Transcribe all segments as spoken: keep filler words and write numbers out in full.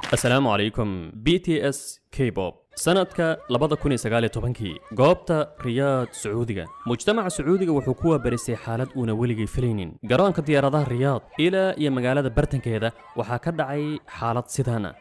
السلام عليكم. بي تي اس كيبوب سنتك لبضا كوني سقالي طبنكي قوبتا رياض سعودية مجتمع سعودية وحكوة برسي حالة ونوليجي فلينين قران كديارة ظهر رياض إلى يمقالة برتن كيدا وحاكد عي حالة سيدانا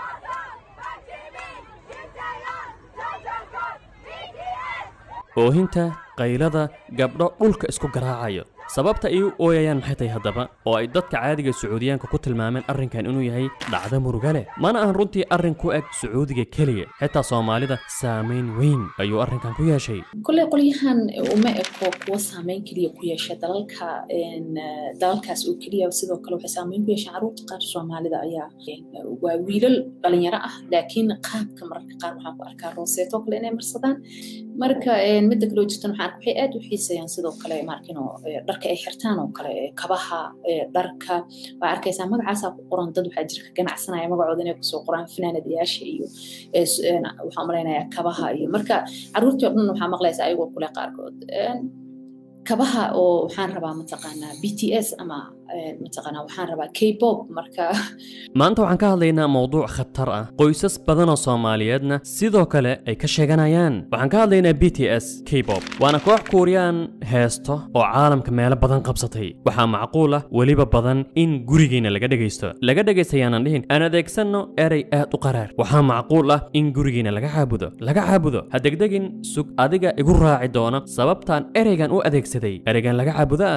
oohinta qaylada gabdho dhulka isku garaacayo sababta ay u ooyayaan maxay tahay hadaba oo ay dadka caadiga Sacuudiyaanka ku tilmaameen arrinkan inuu yahay dhacdo muruga leh mana ahan runtii arrin ku eg Sacuudiga kaliya xitaa Soomaalida saameyn weyn ayuu arrinkan ku yeeshay kulli qoliyahan uma eko kuwa saameyn kaliya ku yeeshay dalalka in dalalkaas oo kaliya sidoo kale waxa saameyn ku yeeshay carruurta qaar Soomaalida ayaa waa wiilal dhalinyaro ah laakiin qaabka mararka qaar waxaan ku arkaa rooseeto kale inay marsadaan marka mid kale oo jirtan waxaan waxay aad u xiiseeyaan sidoo kale markino dharka ay xirtaan oo kale kabaha dharka waa arkaysaa magacaas ku qoran dad waxa jirka ganacsanaya magacooda inay ku soo qoraan fanaanadayaasha iyo waxaan maleynayaa kabaha iyo marka carruurtii oo dhan waxaa maqlaysaa ayagoo kule qaarkood kabaha oo waxaan rabaa mataqaanaa B T S ama mataqaanaa waxaan rabaa K-pop marka maanta waxaan ka hadlaynaa mowduuc khatar ah qoysas badan oo Soomaaliyeedna sidoo kale ay ka sheeganayaan waxaan ka hadlaynaa B T S K-pop waana koox Korean heesto oo caalamka meelo badan qabsatay waxaa macquul ah waliba badan in gurigeena laga dhageysto laga dhageystayaan dhihin aan adeegsano eray aad u qaraar waxaa macquul ah in gurigeena laga caabudo laga caabudo hadegdegin sug adiga igu raaci doona sababtaan ereygan u adeegsaday ereygan laga caabudo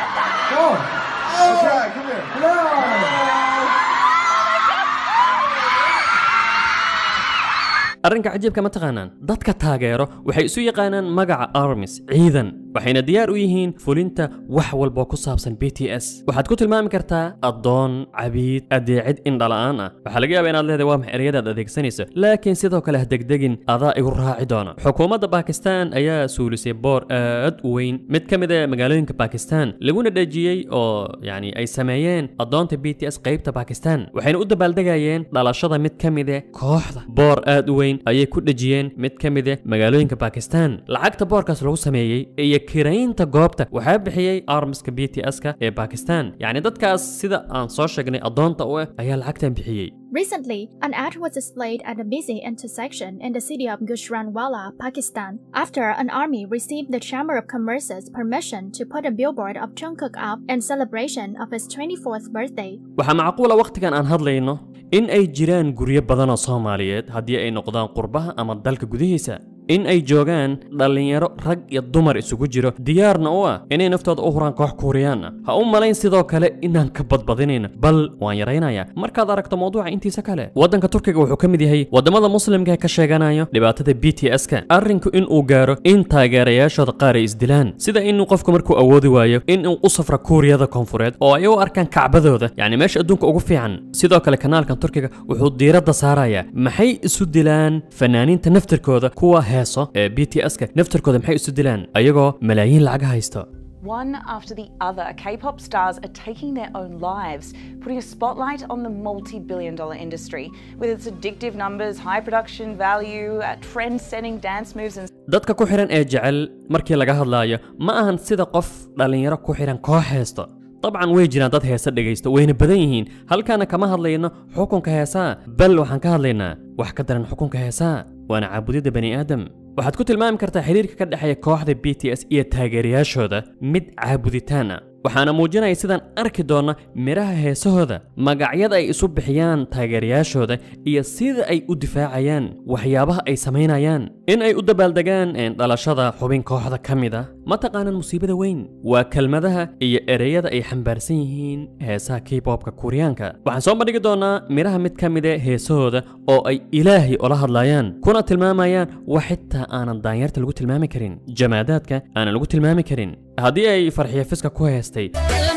Okay, come here. Hello. arrinka cajiibka ma taqaanaan dadka taageero waxay isu yaqaanaan magaca armies ciidan waxayna diyaar u yihiin fulinta wax walba ku saabsan B T S waxaad ku tilmaami kartaa adoon cabiid adeecid in dhalaan ah waxa laga yaabaa inaad leedahay waa maxeriyada adeegsanaysa laakiin sidoo kale hadegdegin adaa igu raaci doona xukuumadda Pakistan ayaa suulisay boor aad u weyn mid kamid ah magaalooyinka Pakistan laguna dhajiyay oo yani ay sameeyeen adoonta B T S qaybta Pakistan waxayna u dabaaldegayeen dhalashada mid kamid ah kooxda boor aad u weyn ayay ku dhajiyeen mid kamid ah magaalooyinka Pakistan lacagta boorkaas lagu sameeyay iyo kiraynta goobta waxa bixiyay armska B T S-ka ee Pakistan yani dadkaas sida aan soo sheegnay adoonta u ah ayaa lacagtan bixiyay Recently, an ad was displayed at a busy intersection in the city of Gujranwala, Pakistan, after an army received the Chamber of Commerce's permission to put a billboard of Jungkook up in celebration of his twenty-fourth birthday. waxa macquul ah waqtigan aan hadlayno in ay jiraan guryo badan oo Soomaaliyeed haddii ay noqdaan qurbaha ama dalka gudihiisa in ay joogaan dhalinyaro rag iyo dumar isugu jiro diyaarna u ah inay naftooda u huraan koox Korean ah ha u malayn sidoo kale inaan ka badbadinayno bal waan yaraynayaa markaad aragto mowduuca intiisa kale wadanka Turkiga wuxuu ka mid yahay wadamada muslimka ee ka sheeganayo dhibaatada B T S-ka arrinku in uu gaaro in taageerayaashooda qaar ay isdilaan sida in qofku markuu awoodi waayo in uu u safro Kooriyada Koonfureed oo ay u arkaan kacbadooda yani meesha adduunka ugu fiican sidoo kale kanaalka Turkiga wuxuu diiradda saarayaa maxay isu dilaan fanaaniinta naftirkooda kuwa heeso ee B T S-ka naftirkooda maxay isu dilaan ayagoo malaayiin lacag haysto One after the other, K-pop stars are taking their own lives, putting a spotlight on the multi-billion dollar industry with its addictive numbers, high production value, uh, trend-setting dance moves and dadka ku xiran ee jecel markii laga hadlaayo ma ahan sida qof dhalinyaro ku xiran koox heesto طبعا way jiraan dad heesa dhageysto wayna badan yihiin halkaana kama hadlayno xukunka heesaa bal waxaan ka hadlaynaa wax ka daran xukunka heesaa waana caabudida bani aadam waxaad ku tilmaami kartaa xiriirka ka dhaxeeya kooxda B T S iyo taageerayaashooda mid caabuditaan ah waxaana muujinaya sidaan arki doona miraha heesahooda magacyada ay isu bixiyaan taageerayaashooda iyo sida ay u difaacayaan waxyaabaha ay sameynayaan in ay u dabaaldegaan dhalashada xubin kooxda ka mid ah ma taqaanaan musiibada weyn waa kelmadaha iyo ereyada ay xambaarsan yihiin heesaha K-pop-ka Koreaanka waxaan soo bandhigi doonaa miraha mid ka mid ah heesahooda oo ay ilaahay ula hadlayaan kuna tilmaamayaan wax xitaa aanan daanyarta lagu tilmaami karin jamaadaadka aanan lagu tilmaami karin haddii ay farxiyo fiska ku heestay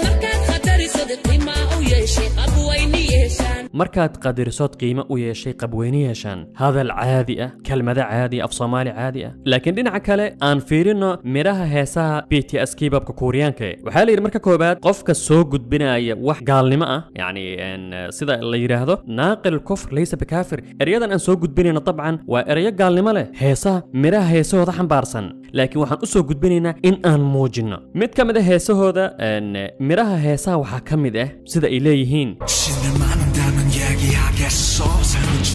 markaad qadarisood qiimo u yeeshay qabweyni yeeshaan hadal caadi ah kelmada caadi af Soomaali caadi ah laakiin dhinaca kale aan fiirino miraha heesaha B T S K-pop-ka Koreaanka waxa la yiri marka koobaad qofka soo gudbinaya wax gaalnimo ah yani sida la yiraahdo naaqil kufr laysa bikaafir eriyadan aan soo gudbinayna dabcan waa eriyo gaalnimo leh heesaha miraha heesahooda xambaarsan laakiin waxaan u soo gudbinaynaa in aan muujino mid kamid ah heesahooda miraha heesaha waxa kamid ah sida ay leeyihiin 신을 만난다면 얘기하겠어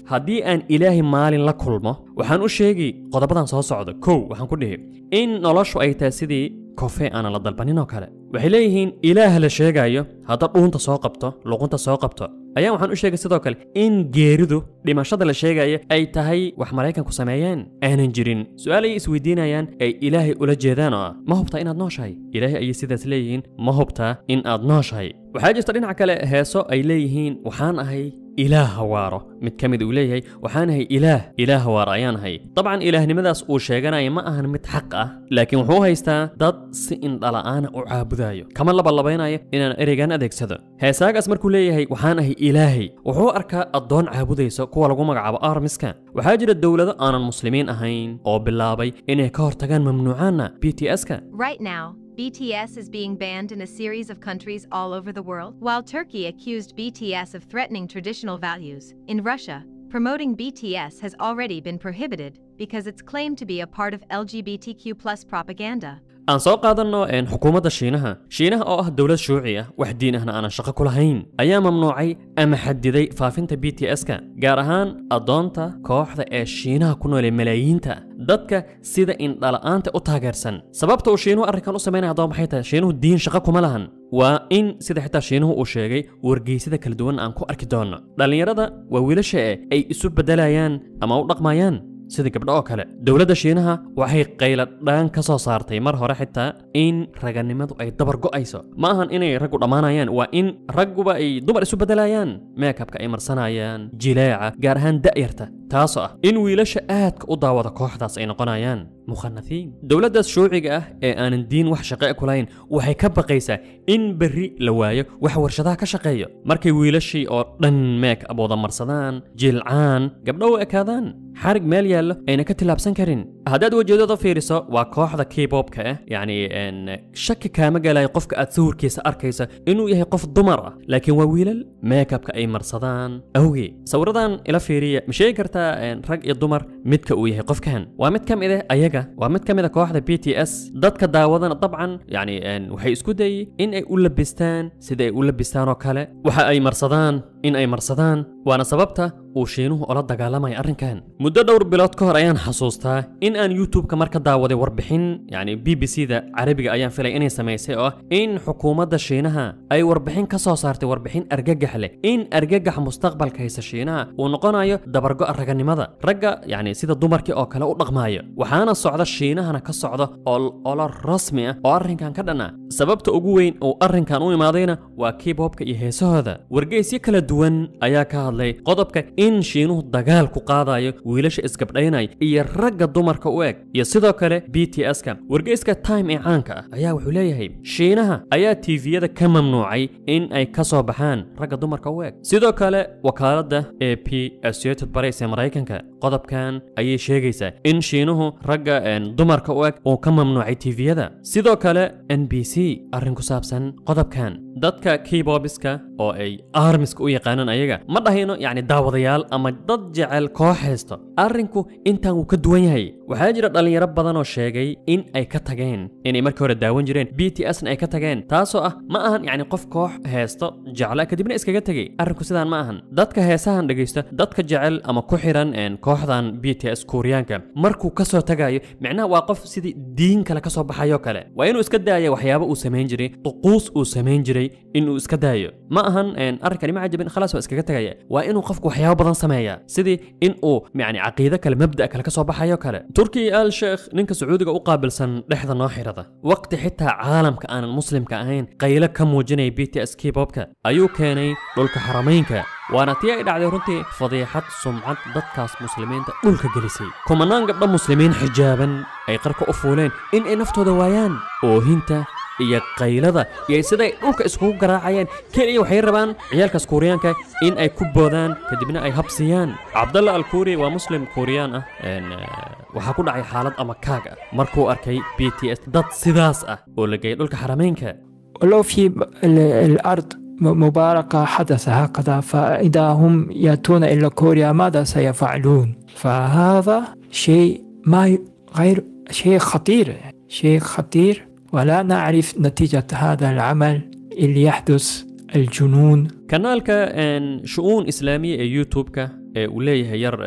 haddii aan ilaahay maalin la kulmo waxaan u sheegi qodobadan soo socda kow waxaan ku dhihi in noloshu ay tahay sidii kofe aan la dalbanin oo kale waxay leeyihiin ilaah la sheegayo hadda dhuunta soo qabto luqunta soo qabto ayaan waxaan u sheegay sidoo kale in geeridu dhimashada la sheegaya ay tahay wax maraykanku sameeyeen aanan jirin su'aal ay isweydiinayaan ay ilaahay ula jeedaan oo ah ma hubtaa inaad nooshahay ilaahay ayay sidaas leeyihiin ma hubtaa in aad nooshahay waxaa jirta dhinaca kale heeso ay leeyihiin waxaan ahay ilaah waaro mid ka mid uu leeyahay waxaan ahay ilaah ilaah waaro ayaan ahay dabcan ilaahnimadaas uu sheeganaya ma ahan mid xaq ah laakiin wuxuu haystaa dad si indhala'aana u caabudayo kama labalabaynayo inaan ereygan adeegsado heesaagaas markuu leeyahay waxaan ahay ilaahay wuxuu arkaa addoon caabudayso kuwa lagu magacaabo armiska waxaa jira dowlado aanan muslimiin ahayn oo bilaabay inay ka hortagaan mamnuucaana b t s-ka Right now, B T S is being banned in a series of countries all over the world, while Turkey accused B T S of threatening traditional values. In Russia, promoting B T S has already been prohibited because it's claimed to be a part of L G B T Q plus propaganda. aan soo qaadanno een xukuumadda shiinaha shiinaha oo ah dowlad shuuci ah wax diin ahna aanan shaqo ku lahayn ayaa mamnuucay ama xadiday faafinta b t s-ka gaar ahaan addoonta kooxda ee shiinaha ku nool ee malaayiinta dadka sida indhala'aanta u taageersan sababta uu shiinuhu arrinkan u samaynaya haddaba maxay tahay shiinuhu diin shaqo kuma lahan waa in sida xitaa shiinuhu uu sheegay wargeysada kala duwan aan ku arki doonno dhallinyarada waa wiilasha eh ay isu beddelayaan ama u dhaqmayaan sida gabdho oo kale dowladda shiinaha waxay qayladhaan ka soo saartay mar hore xitaa in raganimadu ay dabar go'ayso ma ahan inay raggu dhammaanayaan waa in ragguba ay dumar isu beddelayaan meekabka ay marsanayaan jileeca gaar ahaan da'yarta taasoo ah in wiilasha aadka u daawada kooxdaas ay noqonayaan mukhanathiin dowladdaas shuuciga ah ee aanan diin wax shaqe ku lahayn waxay ka baqaysaa in berri la waayo wax warshadaha ka shaqeeyo markay wiilashii oo dhan meek abooda marsadaan jilcaan gabdho u ekaadaan xarig meel yaallo ayna ka tilaabsan karin haddaad wajeedada fiiriso waa kooxda keypopka ah yacni shaki kaama galayo qofka aad sawirkiisa arkaysa inuu yahay qof dumar ah laakiin waa wiilal meekabka ay marsadaan awgee sawiradan ila fiiriya ma sheegi kartaa rag iyo dumar midka uu yahay qofkan waa mid ka mid ah ayaga waa mid ka mid ah kooxda b t s dadka daawadana dabcan yacni waxay isku dayay in ay u labistaan sida ay u labistaan oo kale waxa ay marsadaan in ay marsadaan waana sababta uu shiinuhu ola dagaalamaya arrinkan muddo dhowr bilood ka hor ayaan xasuustaa in aan youtube-ka mar ka daawaday warbixin yacni b b c da carabiga ayaan filay inay samaysay oo ah in xukuumadda shiinaha ay warbixin ka soo saartay warbixin argagax leh in argagax mustaqbalka haysa shiinaha uu noqonayo dabargo'a raganimada ragga yacni sida dumarkii oo kale u dhaqmaayo waxaana socda shiinahana ka socda olo rasmi ah oo arrinkan ka dhan ah sababta ugu weyn uu arrinkan u imaadayna waa keypopka iyo heesahooda wargeysyo kala duwan ayaa ka hadlay qodobka in shiinuhu dagaal ku qaadayo wiilasha isgabdhaynaya iyo ragga dumarka u eg iyo sidoo kale b t s-ka wargeyska time ee caanka ah ayaa wuxuu leeyahay shiinaha ayaa tviyada ka mamnuucay in ay ka soo baxaan ragga dumarka u eg sidoo kale wakaaladda a p associated press ee maraykanka qodobkan ayay sheegaysaa in shiinuhu ragga dumarka u eg uu ka mamnuucay tviyada sidoo kale n b c arrin ku saabsan qodobkan dadka keybobiska oo ay armiska u yaqaanaan ayaga ma dhahayno yacni daawadayaal ama dad jecel koox haysto arrinku intaan wuu ka duwan yahay waxaa jira dhallinyaro badan oo sheegay in ay ka tageen inay markii hore daawan jireen b t s-na ay ka tageen taasoo ah ma ahan yacni qof koox heesto jecla kadibna iskaga tegey arrinku sidaan ma ahan dadka heesahan dhegaysta dadka jecel ama ku xiran kooxdan b t s kuuriyaanka markuu ka soo tagayo micnaha waa qof sidii diin kale ka soo baxayoo kale waa inuu iska daaya waxyaabo uu samayn jiray duquus uu samayn jiray inuu iska daayo ma ahan arrinkani ma cajabin khalaas waa iskaga tagaya waa inuu qofku waxyaabo badan sameeya sidii in uu yacni caqiido kale mabda' kale ka soo baxayo kale turkiya al sheekh ninka sacuudiga u qaabilsan dhexda noo xirada waqti xitaa caalamka aanan muslimka ahayn qaylo ka muujinaya b t s keypopka ayuu keenay dhulka xarameynka waana tii ay dhacday runtii fadiixad sumcad dadkaas muslimiinta dhulka gelisay kumanaan gabdho muslimiin xijaaban ay qarka u fuuleen in ay naftooda waayaan oohinta iyo qaylada iyo siday dhulka iskugu garaacayaan keliya waxay rabaan ciyaalkaas kuuriyaanka in ay ku boodaan kadibna ay habsiyaan cabdalla alkuuri waa muslim kuuriyaan ah waxaa ku dhacay xaalad ama kaag ah markuu arkay b t s dad sidaas ah oo la geeyay dhulka xarameynka ولو في الأرض مباركة حدث هكذا فإذا هم يأتون إلى كوريا ماذا سيفعلون؟ فهذا شيء ما غير شيء خطير شيء خطير ولا نعرف نتيجة هذا العمل اللي يحدث الجنون kanaalka shu'uun islaamiya ee youtube-ka ee uu leeyahay yar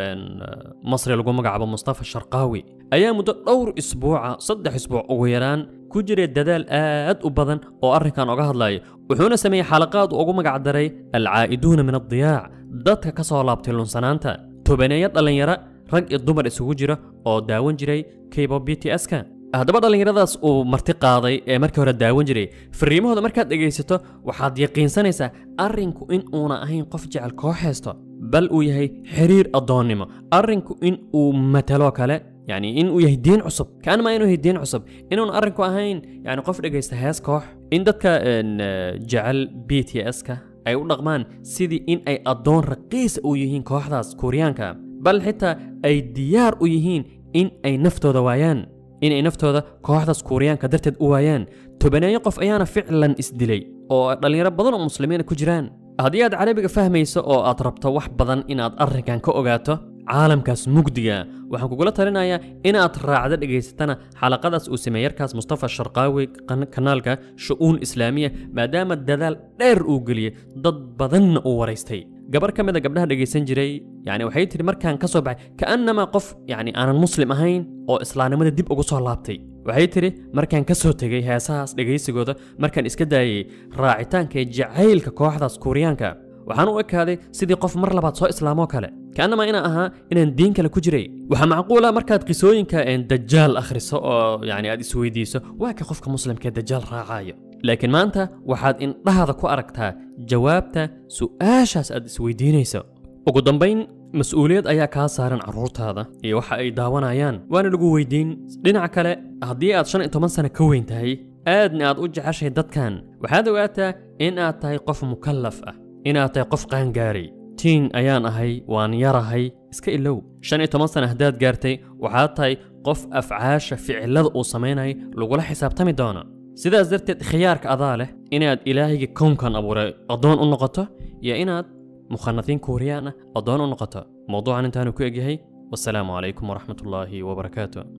masri lagu magacaabo mustafa sharqaawi ayaa muddo dhowr isbuuca saddex isbuuc ugu yaraan ku jiray dadaal aad u badan oo arrinkan oga hadlayo wuxuuna sameeyey xalaqaad ugu magac daray alcaa'iduuna min addiyaac dadka ka soo laabtay lunsanaanta tobaneeya dhalinyaro rag iyo dumar isugu jira oo daawan jiray K-pop B T S-ka haddaba dhalinyaradaas uu marti qaaday ee markii hore daawan jiray fariimahooda markaad dhegaysato waxaad yaqiinsanaysaa arrinku in uuna ahayn qof jecel koox heesto bal uu yahay xiriir addoonnimo arrinku in uu matalo kale يعني إن ويه دين عصب كأن ما إنه دين عصب إنه نأرنكو أهين يعني قف دقيست هاس كوح إن دتك إن جعل بي تي إس كا أي رغمان سيدي إن أي أدون رقيس أو يهين كوح داس كوريان كا بل حتى أي ديار أو يهين إن أي نفتو دوايان إن أي نفتو دا كوح داس كوريان كدرتد أوايان تبنى يقف أيانا فعلا إسدلي أو اللي ربضنا المسلمين كجران هذه أد عربي فهميسو أو أطربتو wax badan inaad arrinkan ka ogaato caalamkaas mugdiga waxaan kugu la talinayaa inaad raacdo dhageysatana xalaqadaas uu sameeyarkaas Mustafa Sharqaawi kanaalka shu'uun islaamiya maadaama dadaal dheer uu galiyay dad badan uu wareystay gabar kamid ah gabdhaha dhageysan jiray yani waxay tiri markaan ka soo baxay kaanama qof yani aanan muslim ahayn oo islaamnimada dib ugu soo laabtay waxay tiri markaan ka soo tagay heesahaas dhageysigooda markaan iska daayay raacitaanka jacaylka kooxdaas Kooriyaanka waxaan u ekaaday sidii qof mar labaad soo islaamo kale kaanama ina ahaa inaan diin kale ku jiray waxa macquul ah markaad qisooyinka ee dajjal akhriso oo yani aad isweydiiso waa ka qofka muslimka dajjal raacayo laakiin maanta waxaad indhahaada ku aragtaa jawaabta su'aashaas aad isweydiinayso ugu dambayn mas'uuliyad ayaa kaa saaran carruurtaada iyo waxa ay daawanayaan waana lagu weydiin dhinaca kale haddii aad shan iyo toban sano ka weyn tahay aadna aad u jeceshahay dadkan waxaad ogaataa in aad tahay qof mukallaf ah inaad tahay qof qaangaaray tiin ayaan ahay waan yarahay iska ilow shan iyo toban sano haddaad gaartay waxaad tahay qof afcaasha ficilada uu samaynayo lagula xisaabtami doono sidaas darteed khiyaarka adaa leh inaad ilaahayga kownkan abuuray addoon u noqoto iyo inaad mukhanathiin kuuriyaan ah addoon u noqoto mawduucan intaanu ku egyahay wassalaamu calaykum waraxmatullaahi wabarakaatu